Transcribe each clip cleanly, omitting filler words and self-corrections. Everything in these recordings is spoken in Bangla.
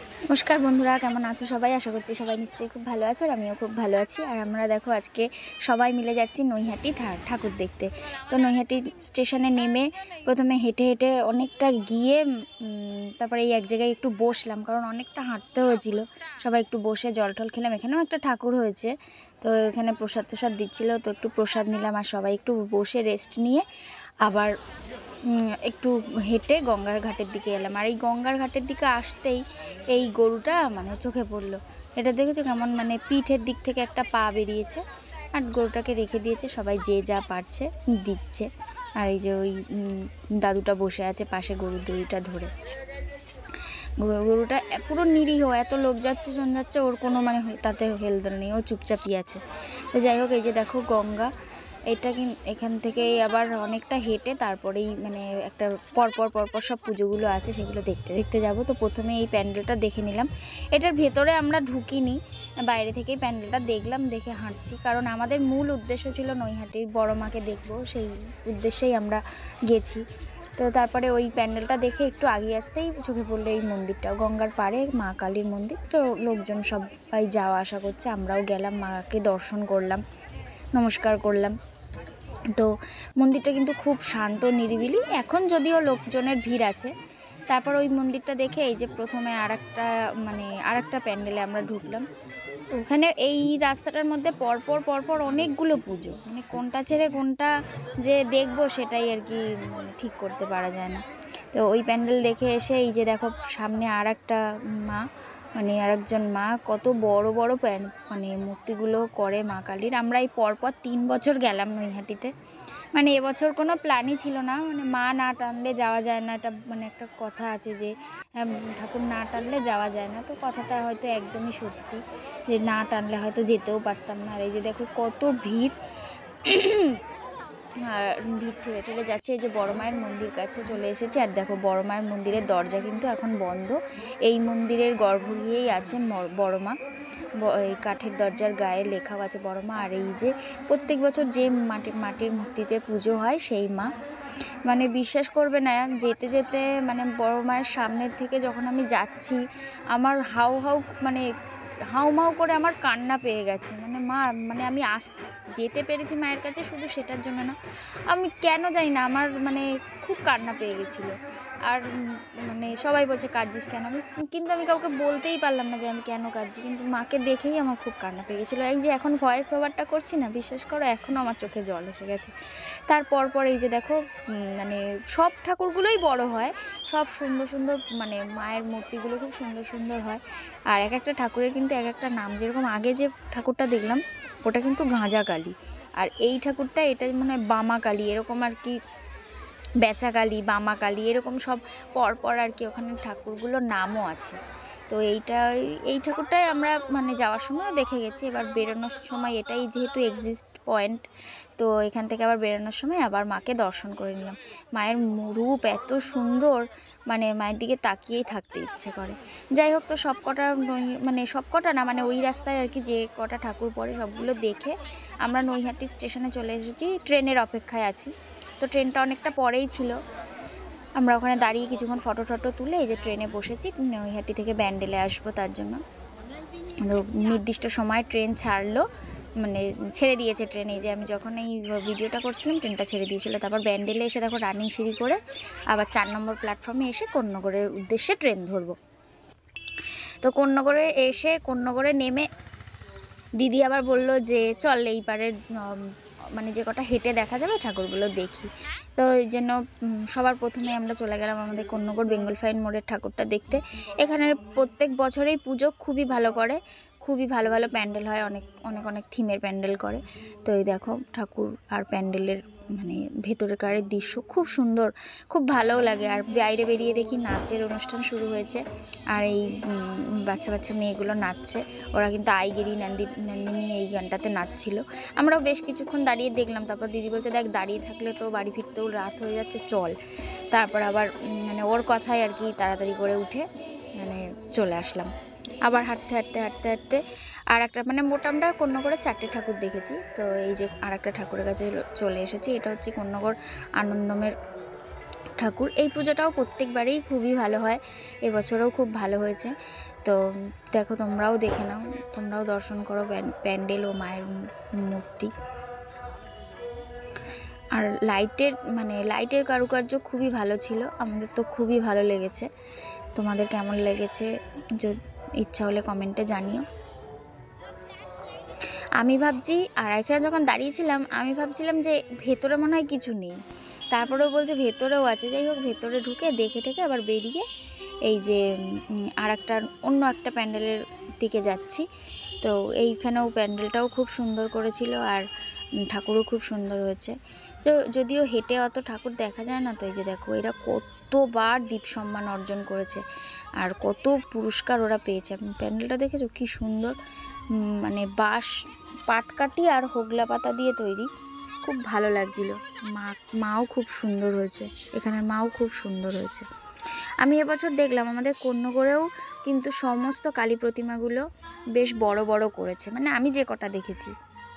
নমস্কার বন্ধুরা, কেমন আছো সবাই? আশা করছি সবাই নিশ্চয়ই খুব ভালো আছো, আর আমিও খুব ভালো আছি। আর আমরা দেখো আজকে সবাই মিলে যাচ্ছি নৈহাটি ঠাকুর দেখতে। তো নৈহাটি স্টেশনে নেমে প্রথমে হেঁটে হেঁটে অনেকটা গিয়ে তারপরে এই এক জায়গায় একটু বসলাম, কারণ অনেকটা হাঁটতে হয়েছিল। সবাই একটু বসে জল টল খেলাম। এখানেও একটা ঠাকুর হয়েছে, তো এখানে প্রসাদ দিচ্ছিলো, তো একটু প্রসাদ নিলাম আর সবাই একটু বসে রেস্ট নিয়ে আবার একটু হেঁটে গঙ্গার ঘাটের দিকে এলাম। আর এই গঙ্গার ঘাটের দিকে আসতেই এই গরুটা মানে চোখে পড়লো। এটা দেখেছো কেমন, মানে পিঠের দিক থেকে একটা পা বেরিয়েছে, আর গরুটাকে রেখে দিয়েছে, সবাই যে যা পারছে দিচ্ছে। আর এই যে ওই দাদুটা বসে আছে পাশে গরুর দড়িটা ধরে। গরুটা পুরো নিরীহ, এত লোক যাচ্ছে যাচ্ছে, ওর কোনো মানে তাতে হেলদোল নেই, ও চুপচাপই আছে। তো যাই হোক, এই যে দেখো গঙ্গা, এটা এখান থেকে আবার অনেকটা হেঁটে তারপরেই মানে একটা পরপর সব পুজোগুলো আছে, সেগুলো দেখতে দেখতে যাব। তো প্রথমে এই প্যান্ডেলটা দেখে নিলাম। এটার ভেতরে আমরা ঢুকিনি, বাইরে থেকেই প্যান্ডেলটা দেখলাম, দেখে হাঁটছি, কারণ আমাদের মূল উদ্দেশ্য ছিল নৈহাটির বড় মাকে দেখবো, সেই উদ্দেশ্যেই আমরা গেছি। তো তারপরে ওই প্যান্ডেলটা দেখে একটু আগিয়ে আসতেই চোখে পড়লো এই মন্দিরটা, গঙ্গার পাড়ে মা কালীর মন্দির। তো লোকজন সবাই যাওয়া আসা করছে, আমরাও গেলাম, মাকে দর্শন করলাম, নমস্কার করলাম। তো মন্দিরটা কিন্তু খুব শান্ত নিরিবিলি, এখন যদিও লোকজনের ভিড় আছে। তারপর ওই মন্দিরটা দেখে এই যে প্রথমে আরেকটা প্যান্ডেলে আমরা ঢুকলাম। ওখানে এই রাস্তাটার মধ্যে পরপর অনেকগুলো পুজো, মানে কোনটা ছেড়ে কোনটা যে দেখবো সেটাই আর কি ঠিক করতে পারা যায় না। তো ওই প্যান্ডেল দেখে এসে এই যে দেখো সামনে আরেকজন মা, কত বড় বড় মানে মূর্তিগুলো করে মা কালীর। আমরা এই পরপর 3 বছর গেলাম নৈহাটিতে, মানে এবছর কোনো প্ল্যানই ছিল না, মানে মা না টানলে যাওয়া যায় না, এটা মানে একটা কথা আছে যে ঠাকুর না টানলে যাওয়া যায় না। তো কথাটা হয়তো একদমই সত্যি, যে না টানলে হয়তো যেতেও পারতাম না। আর এই যে দেখো কত ভিড়, আর ভিড় ঠেলে ঠেলে যাচ্ছে। এই যে বড় মায়ের মন্দির কাছে চলে এসেছে, আর দেখো বড় মায়ের মন্দিরের দরজা কিন্তু এখন বন্ধ। এই মন্দিরের গর্ভগৃহেই আছে বড় মা, এই কাঠের দরজার গায়ে লেখাও আছে বড় মা। আর এই যে প্রত্যেক বছর যে মাটির মূর্তিতে পুজো হয় সেই মা, মানে বিশ্বাস করবে না, যেতে যেতে মানে বড় মায়ের সামনের থেকে যখন আমি যাচ্ছি, আমার হাউ করে আমার কান্না পেয়ে গেছে। মানে আমি যেতে পেরেছি মায়ের কাছে শুধু সেটার জন্য না, আমি কেন জানি না, আমার মানে খুব কান্না পেয়ে গেছিলো। আর মানে সবাই বলছে কাঁদছিস কেন, কিন্তু আমি কাউকে বলতেই পারলাম না যে আমি কেন কাঁদছি, কিন্তু মাকে দেখেই আমার খুব কান্না পেয়ে গেছিলো। এই যে এখন ভয়েস ওভারটা করছি না, বিশ্বাস করো এখনও আমার চোখে জল এসে গেছে। তারপর এই যে দেখো মানে সব ঠাকুরগুলোই বড় হয়, সব সুন্দর সুন্দর, মানে মায়ের মূর্তিগুলো খুব সুন্দর সুন্দর হয়। আর এক একটা ঠাকুরের কিন্তু এক একটা নাম, যেরকম আগে যে ঠাকুরটা দেখলাম ওটা কিন্তু গাঁজা কালী, আর এই ঠাকুরটা এটা মনে হয় বামা কালী, এরকম আর কি, বেচা কালী, বামা কালী, এরকম সব পরপর আর কি ওখানে ঠাকুরগুলোর নামও আছে। তো এই ঠাকুরটাই আমরা মানে যাওয়ার সময় দেখে গেছি। এবার বেরোনোর সময় এটাই যেহেতু এক্সিস্ট পয়েন্ট, তো এখান থেকে আবার বেরোনোর সময় আবার মাকে দর্শন করে নিলাম। মায়ের রূপ এত সুন্দর, মানে মায়ের দিকে তাকিয়েই থাকতে ইচ্ছে করে। যাই হোক, তো সব কটা না, মানে ওই রাস্তায় আর কি যে কটা ঠাকুর পড়ে সবগুলো দেখে আমরা নৈহাটি স্টেশনে চলে এসেছি, ট্রেনের অপেক্ষায় আছি। তো ট্রেনটা অনেকটা পরেই ছিল, আমরা ওখানে দাঁড়িয়ে কিছুক্ষণ ফটো তুলে এই যে ট্রেনে বসেছি, নৈহাটি থেকে ব্যান্ডেলে আসবো তার জন্য। তো নির্দিষ্ট সময় ট্রেন ছাড়লো, মানে ছেড়ে দিয়েছে ট্রেন। এই যে আমি যখন এই ভিডিওটা করছিলাম ট্রেনটা ছেড়ে দিয়েছিলো। তারপর ব্যান্ডেলে এসে দেখো রানিং সিঁড়ি করে আবার 4 নম্বর প্ল্যাটফর্মে এসে কোন্নগরের উদ্দেশ্যে ট্রেন ধরবো। তো কোন্নগরে নেমে দিদি আবার বললো যে চল এই পারের মানে যে কটা হেঁটে দেখা যাবে ঠাকুরগুলো দেখি। তো এই জন্য সবার প্রথমে আমরা চলে গেলাম আমাদের কোন্নগর বেঙ্গল ফাইন মোড়ের ঠাকুরটা দেখতে। এখানের প্রত্যেক বছরেই পুজো খুবই ভালো করে, খুবই ভালো ভালো প্যান্ডেল হয়, অনেক থিমের প্যান্ডেল করে। তো এই দেখো ঠাকুর আর প্যান্ডেলের মানে ভেতরকার দৃশ্য খুব সুন্দর, খুব ভালোও লাগে। আর বাইরে বেরিয়ে দেখি নাচের অনুষ্ঠান শুরু হয়েছে, আর এই বাচ্চা মেয়েগুলো নাচছে, ওরা কিন্তু আইগিরি নন্দিনী এই গানটাতে নাচছিল। আমরাও বেশ কিছুক্ষণ দাঁড়িয়ে দেখলাম। তারপর দিদি বলছে দেখ দাঁড়িয়ে থাকলে তো বাড়ি ফিরতেও রাত হয়ে যাচ্ছে, চল। তারপর আবার মানে ওর কথায় আর কি তাড়াতাড়ি করে উঠে মানে চলে আসলাম। আবার হাঁটতে আর একটা মানে আমরা কোন্নগরে 4টে ঠাকুর দেখেছি। তো এই যে আর একটা ঠাকুরের কাছে চলে এসেছি, এটা হচ্ছে কোন্নগর আনন্দমের ঠাকুর। এই পুজোটাও প্রত্যেকবারেই খুবই ভালো হয়, এবছরও খুব ভালো হয়েছে। তো দেখো, তোমরাও দেখে নাও, তোমরাও দর্শন করো প্যান্ডেল ও মায়ের মূর্তি। আর লাইটের কারুকার্য খুবই ভালো ছিল, আমাদের তো খুবই ভালো লেগেছে। তোমাদের কেমন লেগেছে ইচ্ছা হলে কমেন্টে জানিও। আমি ভাবছি, আর এখানে যখন দাঁড়িয়েছিলাম আমি ভাবছিলাম যে ভেতরে মনে হয় কিছু নেই, তারপরেও বলছে ভেতরেও আছে। যাই হোক, ভেতরে ঢুকে দেখে টেকে আবার বেরিয়ে এই যে অন্য একটা প্যান্ডেলের দিকে যাচ্ছি। তো এইখানেও প্যান্ডেলটাও খুব সুন্দর করেছিল, আর ঠাকুরও খুব সুন্দর হয়েছে। তো যদিও হেঁটে অত ঠাকুর দেখা যায় না, তো এই যে দেখো এরা কতবার দ্বীপ সম্মান অর্জন করেছে আর কত পুরস্কার ওরা পেয়েছে। প্যান্ডেলটা দেখেছো কি সুন্দর, মানে বাঁশ, পাটকাঠি আর হোগলা পাতা দিয়ে তৈরি, খুব ভালো লাগছিল। মাও খুব সুন্দর হয়েছে, এখানের মাও খুব সুন্দর হয়েছে। আমি এবছর দেখলাম আমাদের কোন্নগরেও কিন্তু সমস্ত কালী প্রতিমাগুলো বেশ বড় বড় করেছে, মানে আমি যে কটা দেখেছি।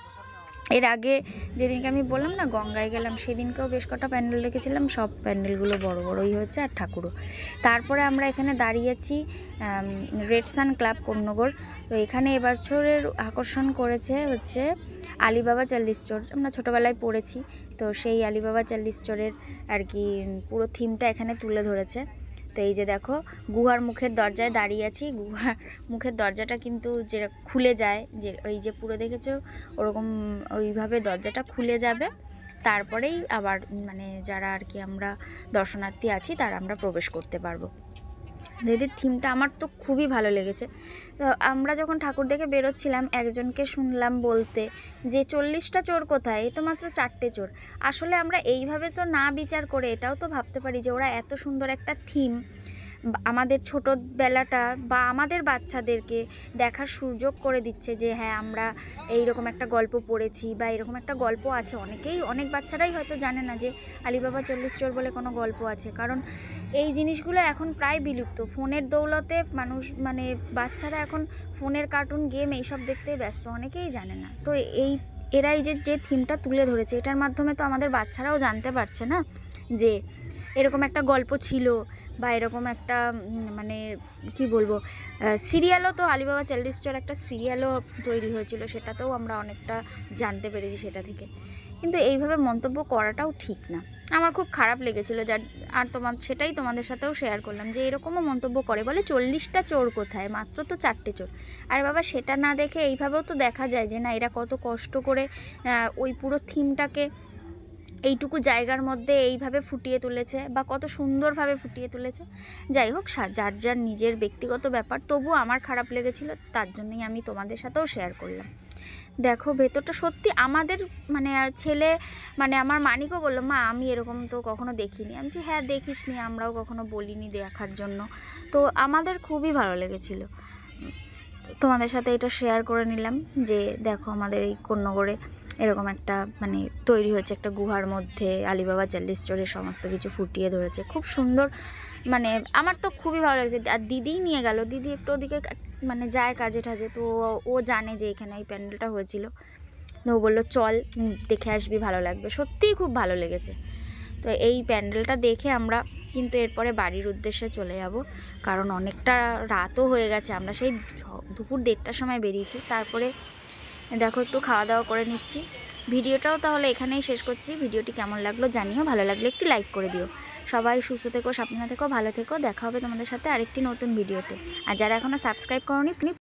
এর আগে যেদিনকে আমি বললাম না গঙ্গায় গেলাম, সেদিনকেও বেশ কটা প্যান্ডেল দেখেছিলাম, সব প্যান্ডেলগুলো বড় বড়ই হয়েছে, আর ঠাকুরও। তারপরে আমরা এখানে দাঁড়িয়েছি রেড সান ক্লাব কোন্নগর। তো এখানে এবছরের আকর্ষণ করেছে হচ্ছে আলিবাবা 40 চোর। আমরা ছোটোবেলায় পড়েছি, তো সেই আলিবাবা 40 চোরের আর কি পুরো থিমটা এখানে তুলে ধরেছে। তো এই যে দেখো, গুহার মুখের দরজায় দাঁড়িয়ে আছি। গুহার মুখের দরজাটা কিন্তু যে খুলে যায়, যে ওই যে পুরো দেখেছো ওরকম ওইভাবে দরজাটা খুলে যাবে, তারপরেই আবার মানে যারা আর কি আমরা দর্শনার্থী আছি তারা আমরা প্রবেশ করতে পারবো। দিদির থিমটা আমার তো খুবই ভালো লেগেছে। তো আমরা যখন ঠাকুর দেখে বেরোচ্ছিলাম, একজনকে শুনলাম বলতে যে 40টা চোর কোথায়, এ তো মাত্র 4টে চোর। আসলে আমরা এইভাবে তো না বিচার করে এটাও তো ভাবতে পারি যে ওরা এত সুন্দর একটা থিম আমাদের ছোটোবেলাটা বা আমাদের বাচ্চাদেরকে দেখার সুযোগ করে দিচ্ছে, যে হ্যাঁ আমরা এইরকম একটা গল্প পড়েছি বা এরকম একটা গল্প আছে। অনেক বাচ্চারাই হয়তো জানে না যে আলিবাবা 40 চোর বলে কোনো গল্প আছে, কারণ এই জিনিসগুলো এখন প্রায় বিলুপ্ত। ফোনের দৌলতে মানুষ মানে বাচ্চারা এখন ফোনের কার্টুন, গেম এইসব দেখতেই ব্যস্ত, অনেকেই জানে না। তো এরাই যে থিমটা তুলে ধরেছে, এটার মাধ্যমে তো আমাদের বাচ্চারাও জানতে পারছে না যে এরকম একটা গল্প ছিল, বা এরকম একটা মানে কি বলবো সিরিয়ালও তো আলিবাবা 40 চোর একটা সিরিয়ালও তৈরি হয়েছিল, সেটাতেও আমরা অনেকটা জানতে পেরেছি সেটা থেকে। কিন্তু এইভাবে মন্তব্য করাটাও ঠিক না, আমার খুব খারাপ লেগেছিলো। আর সেটাই তোমাদের সাথেও শেয়ার করলাম যে এরকমও মন্তব্য করে, বলে 40টা চোর কোথায়, মাত্র তো 4টে চোর। আর বাবা, সেটা না দেখে এইভাবেও তো দেখা যায় যে না, এরা কত কষ্ট করে ওই পুরো থিমটাকে এইটুকু জায়গার মধ্যে এইভাবে ফুটিয়ে তুলেছে, বা কত সুন্দরভাবে ফুটিয়ে তুলেছে। যাই হোক, যার যার নিজের ব্যক্তিগত ব্যাপার, তবুও আমার খারাপ লেগেছিল, তার জন্যই আমি তোমাদের সাথেও শেয়ার করলাম। দেখো ভেতরটা সত্যি আমাদের মানে ছেলে, মানে আমার মানিকও বললো, মা আমি এরকম তো কখনো দেখিনি। আমি বলছি হ্যাঁ দেখিস নি, আমরাও কখনো বলিনি দেখার জন্য। তো আমাদের খুবই ভালো লেগেছিলো, তোমাদের সাথে এটা শেয়ার করে নিলাম যে দেখো আমাদের এই কোন্নগরে এরকম একটা মানে তৈরি হয়েছে একটা গুহার মধ্যে, আলিবাবা 40 চোরের সমস্ত কিছু ফুটিয়ে ধরেছে, খুব সুন্দর। মানে আমার তো খুবই ভালো লাগছে। আর দিদিই নিয়ে গেল, দিদি একটু ওদিকে মানে যায় কাজে টাজে, তো ও জানে যে এখানে এই প্যান্ডেলটা হয়েছিল, তো ও বললো চল দেখে আসবি, ভালো লাগবে। সত্যিই খুব ভালো লেগেছে। তো এই প্যান্ডেলটা দেখে আমরা কিন্তু এরপরে বাড়ির উদ্দেশ্যে চলে যাব, কারণ অনেকটা রাতও হয়ে গেছে। আমরা সেই দুপুর 1:30টার সময় বেরিয়েছি। তারপরে দেখো একটু খাওয়া দাওয়া করে নিচ্ছি। ভিডিওটাও তাহলে এখানেই শেষ করছি। ভিডিওটি কেমন লাগলো জানিও, ভালো লাগলে একটি লাইক করে দিও। সবাই সুস্থ থেকো, সাবধানে থেকো, ভালো থেকো। দেখা হবে তোমাদের সাথে আরেকটি নতুন ভিডিওতে। আর যারা এখনও সাবস্ক্রাইব করোনি